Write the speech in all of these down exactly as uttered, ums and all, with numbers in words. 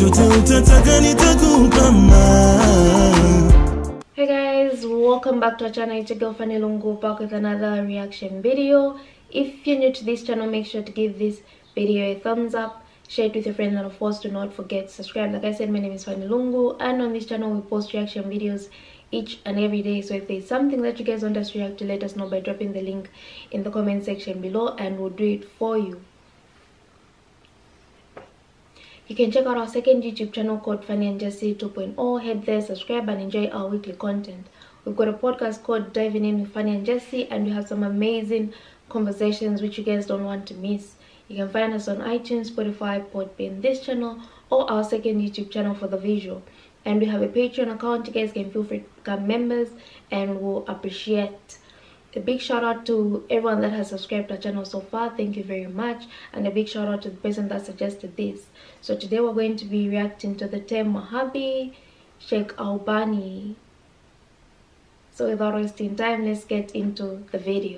Hey guys, welcome back to our channel. It's your girl Fanny Lungu back with another reaction video. If you're new to this channel, make sure to give this video a thumbs up, share it with your friends, and of course do not forget to subscribe. Like I said, my name is Fanny Lungu, and on this channel we post reaction videos each and every day. So if there's something that you guys want us to react to, let us know by dropping the link in the comment section below and we'll do it for you. You can check out our second YouTube channel called Fanny and Jessie two point oh. Head there, subscribe, and enjoy our weekly content. We've got a podcast called Diving In with Fanny and Jessie, and we have some amazing conversations which you guys don't want to miss. You can find us on iTunes, Spotify, Podbean, this channel, or our second YouTube channel for the visual. And we have a Patreon account. You guys can feel free to become members, and we'll appreciate. A big shout out to everyone that has subscribed to our channel so far. Thank you very much. And a big shout out to the person that suggested this. So today we're going to be reacting to the term Mahabi Sheikh Albani. So without wasting time, let's get into the video.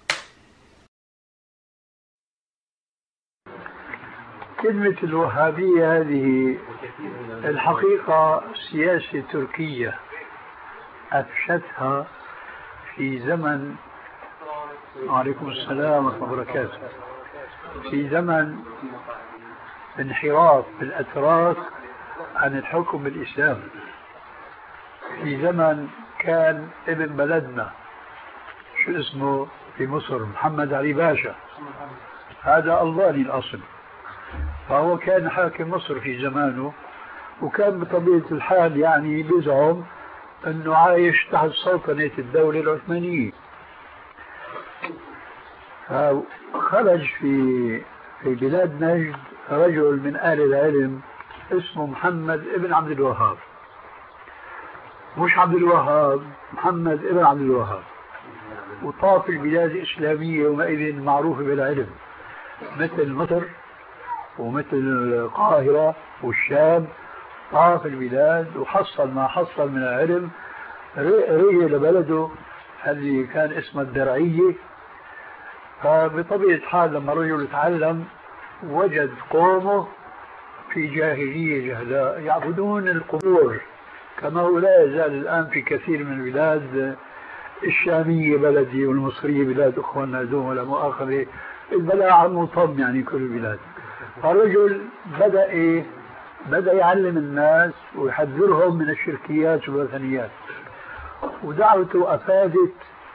كلمة الوهابية هذه الحقيقة سياسة تركية أفشتها في زمن، وعليكم السلام ورحمة الله وبركاته، في زمن انحراف الأتراك عن الحكم الإسلامي، في زمن كان ابن بلدنا شو اسمه في مصر محمد علي باشا، هذا ألباني الأصل، فهو كان حاكم مصر في زمانه، وكان بطبيعة الحال يعني بزعم أنه عايش تحت سلطنة الدولة العثمانية. خرج في في بلاد نجد رجل من أهل العلم اسمه محمد ابن عبد الوهاب، مش عبد الوهاب، محمد ابن عبد الوهاب، وطاف البلاد الإسلامية ومئذ معروفة بالعلم مثل مصر ومثل القاهرة والشام، طاف البلاد وحصل ما حصل من العلم، رجع لبلده اللي كان اسمه الدرعية. فبطبيعة الحال لما رجل تعلم وجد قومه في جاهلية جهلاء يعبدون القبور، كما هو لا يزال الآن في كثير من البلاد الشامية بلدي والمصرية بلاد أخواننا دوم ولا مؤاخذة، البلاء عم طم يعني كل البلاد. فالرجل بدأ إيه؟ بدأ يعلم الناس ويحذرهم من الشركيات والوثنيات، ودعوته أفادت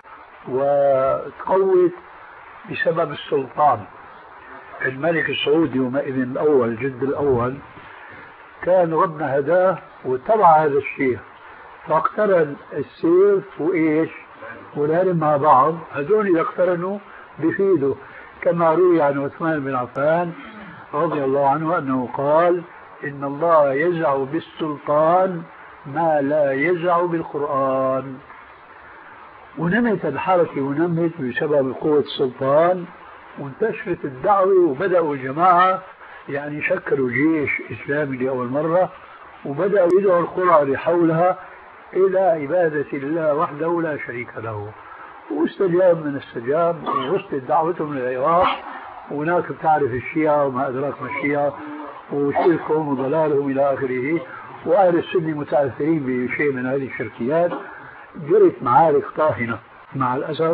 وتقوت بسبب السلطان. الملك السعودي ومئذ الأول جد الأول كان ربنا هداه واتبع هذا الشيء، فاقترن السيف وإيش والعلم مع بعض، هذول اللي اقترنوا بفيدوا، كما روي عن عثمان بن عفان رضي الله عنه أنه قال إن الله يزع بالسلطان ما لا يزع بالقرآن. ونمت الحركة ونمت بسبب قوة السلطان، وانتشرت الدعوة وبدأوا الجماعة يعني شكلوا جيش إسلامي لأول مرة، وبدأوا يدعوا القرى اللي حولها إلى عبادة الله وحده لا شريك له، واستجاب من استجاب، ووصلت دعوتهم للعراق، وهناك بتعرف الشيعة وما أدراك ما الشيعة وشركهم وضلالهم إلى آخره، وأهل السنة متأثرين بشيء من هذه الشركيات. جرت معارك طاحنة مع الأسف.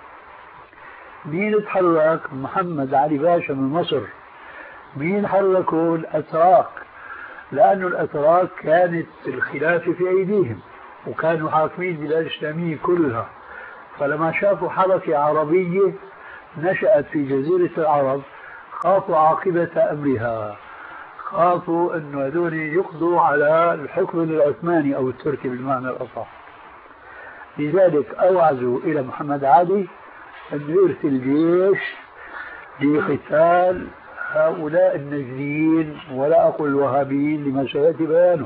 مين تحرك؟ محمد علي باشا من مصر. مين حركوا؟ الأتراك، لأن الأتراك كانت الخلافة في أيديهم وكانوا حاكمين البلاد الإسلامية كلها، فلما شافوا حركة عربية نشأت في جزيرة العرب خافوا عاقبة أمرها، خافوا أنه هذول يقضوا على الحكم العثماني أو التركي بالمعنى الأصح. لذلك أوعزوا إلى محمد علي أن يرسل جيش لقتال هؤلاء النجديين، ولا أقول الوهابيين لما سيأتي بيانه.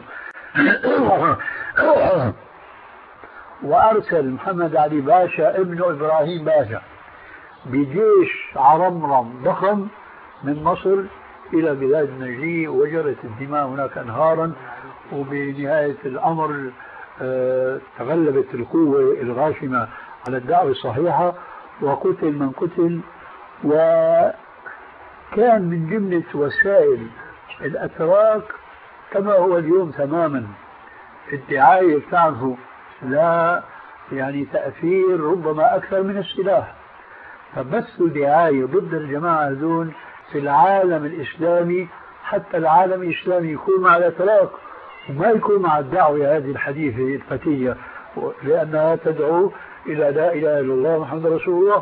وأرسل محمد علي باشا ابن إبراهيم باشا بجيش عرمرم ضخم من مصر إلى بلاد النجدية، وجرت الدماء هناك أنهارا، وبنهاية الأمر تغلبت القوة الغاشمة على الدعوة الصحيحة وقتل من قتل. وكان من جملة وسائل الأتراك كما هو اليوم تماما. الدعاية بتعرفوا لا يعني تأثير ربما أكثر من السلاح، فبثوا دعاية ضد الجماعة هذول في العالم الإسلامي، حتى العالم الإسلامي يكون مع الإطلاق وما يكون مع الدعوة هذه الحديثة الفتية، لأنها تدعو إلى لا إله إلا الله محمد رسول الله.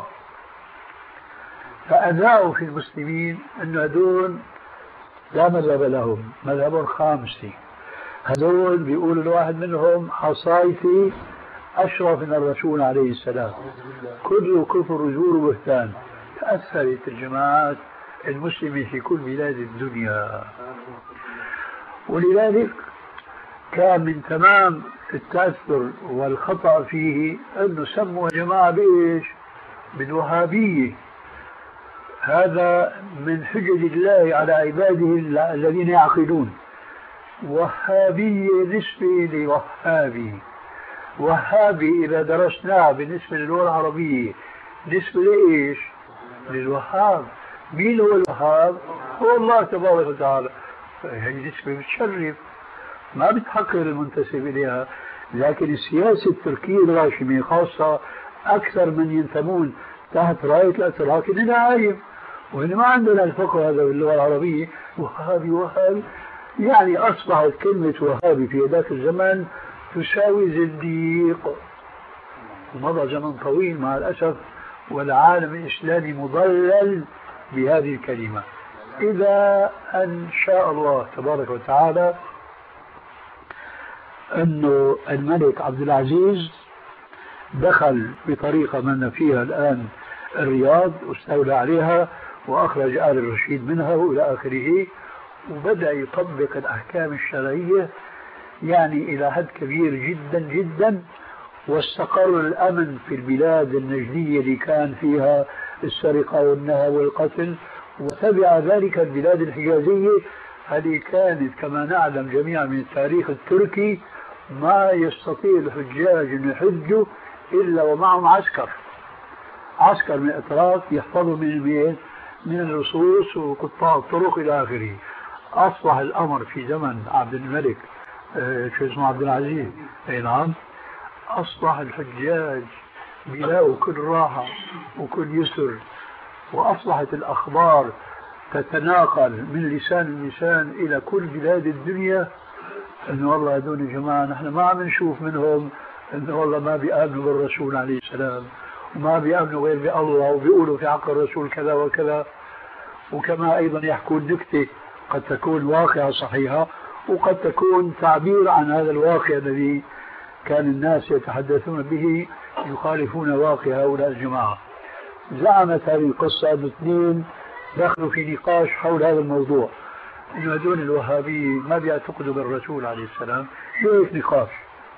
فأذاعوا في المسلمين أن هذول لا مذهب لهم، مذهب خامسي. هذول بيقولوا الواحد منهم عصايتي أشرف من الرسول عليه السلام، كله كفر وزور وبهتان. تأثرت الجماعات المسلمة في كل بلاد الدنيا، ولذلك كان من تمام التأثر والخطأ فيه أنه سموا الجماعة بإيش؟ بالوهابية. هذا من حجج الله على عباده الذين يعقلون. وهابية نسبة لوهابي، وهابي إذا درسناه بالنسبة للغة العربية نسبة لإيش؟ للوهاب. مين هو الوهاب؟ هو الله تبارك وتعالى. هي نسبة بتشرف، ما بتحقر المنتسب إليها. لكن السياسة التركية الغاشمة خاصة أكثر من ينتمون تحت راية الأتراك إننا عايم، وإن ما عندنا الفقه هذا باللغة العربية. وهابي وهابي يعني أصبحت كلمة وهابي في ذاك الزمن تساوي زنديق، ومضى زمن طويل مع الأسف والعالم الإسلامي مضلل بهذه الكلمة. إذا أن شاء الله تبارك وتعالى أنه الملك عبد العزيز دخل بطريقة من فيها الآن الرياض واستولى عليها وأخرج آل الرشيد منها وإلى آخره، وبدأ يطبق الأحكام الشرعية يعني إلى حد كبير جدا جدا، واستقر الأمن في البلاد النجدية اللي كان فيها السرقة والنهب والقتل، وتبع ذلك البلاد الحجازية التي كانت كما نعلم جميعا من التاريخ التركي ما يستطيع الحجاج أن يحجوا إلا ومعهم عسكر، عسكر من الأطراف يحفظوا من المين من اللصوص وقطاع الطرق إلى آخره. أصبح الأمر في زمن عبد الملك آه شو اسمه عبد العزيز، أي نعم، أصبح الحجاج بيلاقوا كل راحة وكل يسر، وأصبحت الأخبار تتناقل من لسان لسان إلى كل بلاد الدنيا إنه والله هذول يا جماعة نحن ما عم نشوف منهم إنه والله ما بيآمنوا بالرسول عليه السلام وما بيآمنوا غير بالله، وبيقولوا في حق الرسول كذا وكذا. وكما أيضا يحكون نكتة قد تكون واقعة صحيحة وقد تكون تعبير عن هذا الواقع الذي كان الناس يتحدثون به يخالفون واقع هؤلاء الجماعة. زعمت هذه القصة أن اثنين دخلوا في نقاش حول هذا الموضوع، إنه هذول الوهابيين ما بيعتقدوا بالرسول عليه السلام. هيك نقاش،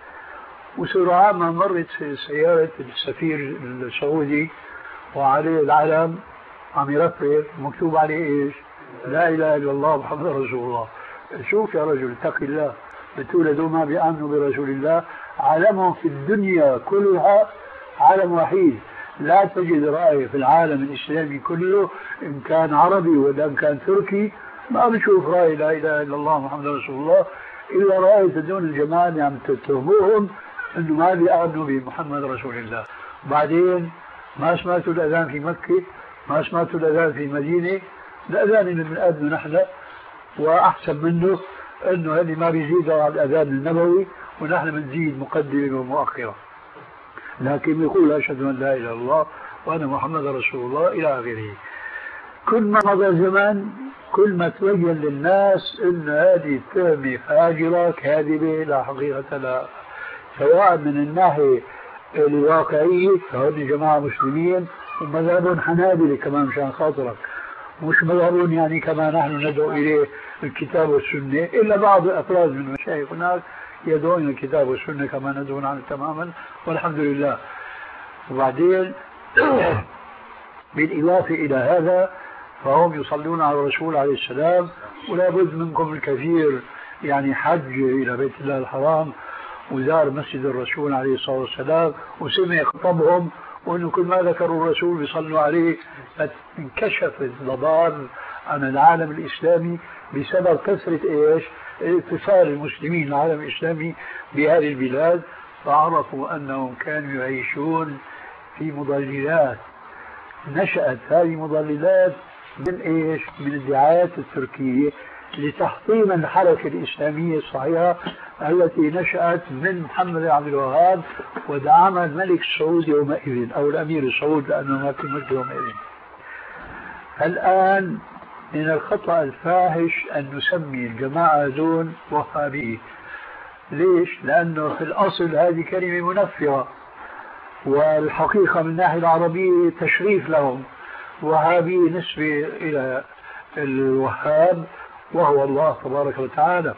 وسرعان ما مرت سيارة السفير السعودي وعليه العلم عم يرفرف مكتوب عليه إيش؟ لا إله إلا الله محمد رسول الله. شوف يا رجل اتق الله، بتقول هذول ما بيآمنوا برسول الله. علمهم في الدنيا كلها علم وحيد، لا تجد رأي في العالم الإسلامي كله إن كان عربي ولا إن كان تركي ما بشوف رأي لا إله إلا الله محمد رسول الله إلا رأي تدون الجماعة اللي عم تتهموهم إنه ما بيآمنوا بمحمد رسول الله. بعدين ما سمعتوا الأذان في مكة، ما سمعتوا الأذان في المدينة، الأذان اللي بنأذنه نحن وأحسن منه إنه اللي ما بيزيدوا على الأذان النبوي ونحن بنزيد مقدمة ومؤخرة. لكن يقول أشهد أن لا إله إلا الله وأنا محمد رسول الله إلى آخره. كل ما مضى الزمان كل ما تبين للناس أن هذه التهمة فاجرة كاذبة لا حقيقة لها، سواء من الناحية الواقعية فهذه جماعة مسلمين ومذهبون حنابلة كمان مشان خاطرك، مش مذهبون يعني كما نحن ندعو إليه الكتاب والسنة، إلا بعض الأفراد من المشايخ هناك يدعون الكتاب والسنة كما ندعون عنه تماما والحمد لله. وبعدين بالإضافة إلى هذا فهم يصلون على الرسول عليه السلام، ولا بد منكم الكثير يعني حج إلى بيت الله الحرام وزار مسجد الرسول عليه الصلاة والسلام وسمع خطبهم، وأنه كل ما ذكروا الرسول بيصلوا عليه. انكشف الضباب عن العالم الإسلامي بسبب كثرة إيش؟ اتصال المسلمين العالم الإسلامي بهذه البلاد، فعرفوا أنهم كانوا يعيشون في مضللات. نشأت هذه المضللات من إيش؟ من الدعايات التركية لتحطيم الحركة الإسلامية الصحيحة التي نشأت من محمد عبد الوهاب ودعمها الملك السعود يومئذ أو الأمير السعود، لأنه هناك الملك يومئذ. الآن من الخطأ الفاحش أن نسمي الجماعة دون وهابية. ليش؟ لأنه في الأصل هذه كلمة منفرة، والحقيقة من الناحية العربية تشريف لهم. وهابي نسبة إلى الوهاب وهو الله تبارك وتعالى.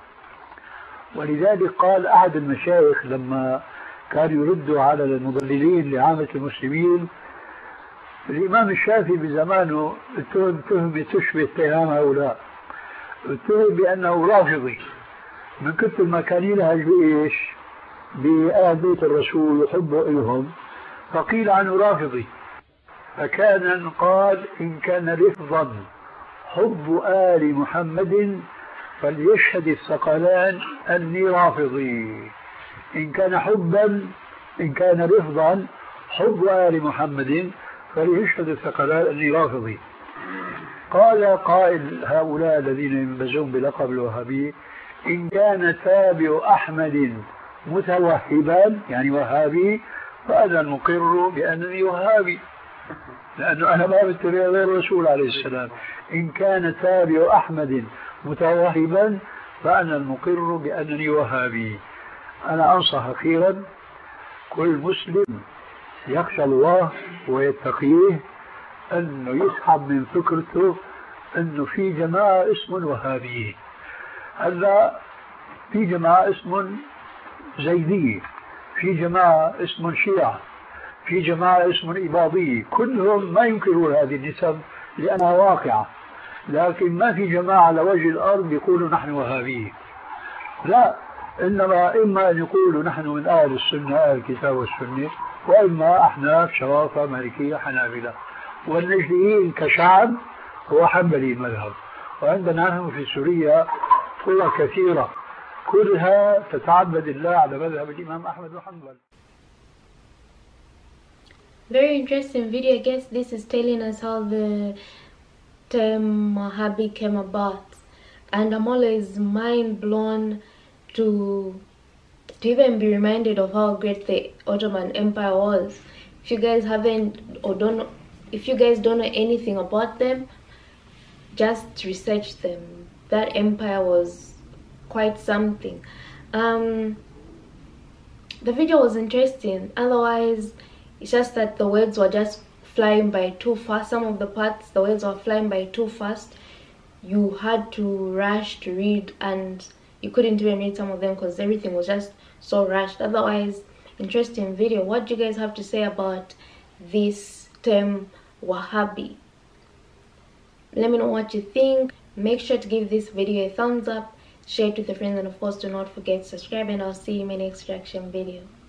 ولذلك قال أحد المشايخ لما كان يرد على المضللين لعامة المسلمين، الإمام الشافعي بزمانه اتهم تهمة تشبه اتهام هؤلاء، اتهم بأنه رافضي من كثر ما كان يلهج بإيش؟ بآل بيت الرسول وحبه إلهم، فقيل عنه رافضي. فكان قال إن كان رفضا حب آل محمد فليشهد الثقلان أني رافضي. إن كان حبا إن كان رفضا حب آل محمد فليشهد الثقلان أني رافضي. قال قائل هؤلاء الذين ينبزون بلقب الوهابي إن كان تابع أحمد متوهبا يعني وهابي فأنا المقر بأنني وهابي، لأنه أنا ما بتبع غير الرسول عليه السلام. إن كان تابع أحمد متوهبا فأنا المقر بأنني وهابي. أنا أنصح أخيرا كل مسلم يخشى الله ويتقيه أنه يسحب من فكرته أنه في جماعة اسم وهابية. هلا في جماعة اسم زيدية، في جماعة اسم شيعة، في جماعة اسم إباضية، كلهم ما ينكرون هذه النسب لأنها واقعة، لكن ما في جماعة على وجه الأرض يقولوا نحن وهابية. لا، إنما إما أن يقولوا نحن من أهل السنة أهل الكتاب والسنة، وإما أحناف شرافة مالكية حنابلة. والنجديين كشعب هو حنبلي المذهب. وعندنا نحن في سوريا قوى كثيرة كلها تتعبد الله على مذهب الإمام أحمد بن حنبل. Very interesting video. I guess this is telling us how the term Wahhabi came about, and I'm always mind blown to to even be reminded of how great the Ottoman Empire was. If you guys haven't or don't know, if you guys don't know anything about them, just research them. That empire was quite something. Um, the video was interesting. Otherwise, it's just that the words were just flying by too fast. Some of the parts, the words were flying by too fast. You had to rush to read, and you couldn't even read some of them because everything was just so rushed. Otherwise, interesting video. What do you guys have to say about this term Wahhabi? Let me know what you think. Make sure to give this video a thumbs up, share it with your friends, and of course do not forget to subscribe, and I'll see you in my next reaction video.